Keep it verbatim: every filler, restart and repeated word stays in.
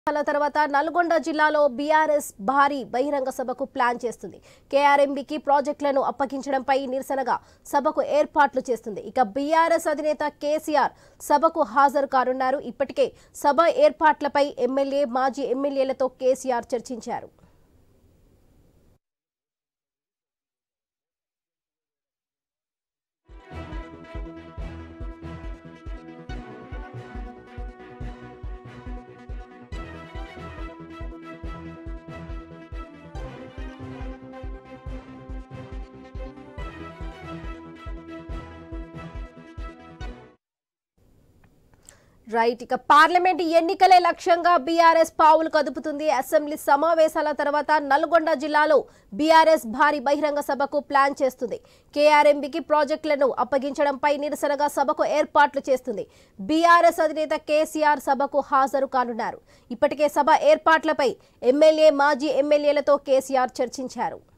తర్వాత నల్గొండ జిల్లాలో బీఆర్ఎస్ భారీ బహిరంగ సభకు ప్లాన్ చేస్తుంది. కేఆర్ఎంబీకి ప్రాజెక్టులను అప్పగించడంపై నిరసనగా సభకు ఏర్పాట్లు చేస్తుంది. ఇక బీఆర్ఎస్ అధినేత కేసీఆర్ సభకు హాజరు కానున్నారు. ఇప్పటికే సభ ఏర్పాట్లపై ఎమ్మెల్యే మాజీ ఎమ్మెల్యేలతో కేసీఆర్ చర్చించారు. రైట్ ఇక పార్లమెంట్ ఎన్నికలే లక్ష్యంగా బీఆర్ఎస్ పావులు కదుపుతుంది. అసెంబ్లీ సమావేశాల తర్వాత నల్గొండ జిల్లాలో బీఆర్ఎస్ భారీ బహిరంగ సభకు ప్లాన్ చేస్తుంది. కేఆర్ఎంబీకి ప్రాజెక్టులను అప్పగించడంపై నిరసనగా సభకు ఏర్పాట్లు చేస్తుంది. బీఆర్ఎస్ అధినేత కేసీఆర్ సభకు హాజరు కానున్నారు. ఇప్పటికే సభ ఏర్పాట్లపై ఎమ్మెల్యే మాజీ ఎమ్మెల్యేలతో కేసీఆర్ చర్చించారు.